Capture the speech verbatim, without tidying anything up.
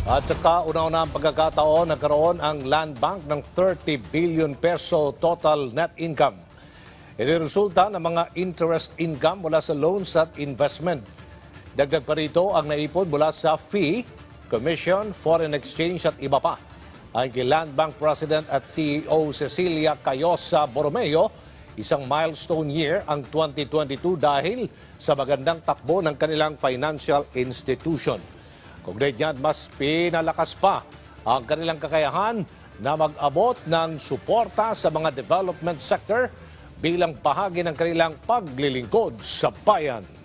At sa kauna-unang pagkakataon, nagkaroon ang Land Bank ng thirty billion peso total net income. Ito resulta ng mga interest income mula sa loans at investment. Dagdag pa rito ang naipon mula sa fee, commission, foreign exchange at iba pa. Ang kay Land Bank President at C E O Cecilia Cayosa Borromeo, isang milestone year ang twenty twenty-two dahil sa magandang takbo ng kanilang financial institution. Kaugnay niyan, mas pinalakas pa ang kanilang kakayahan na mag-abot ng suporta sa mga development sector bilang bahagi ng kanilang paglilingkod sa bayan.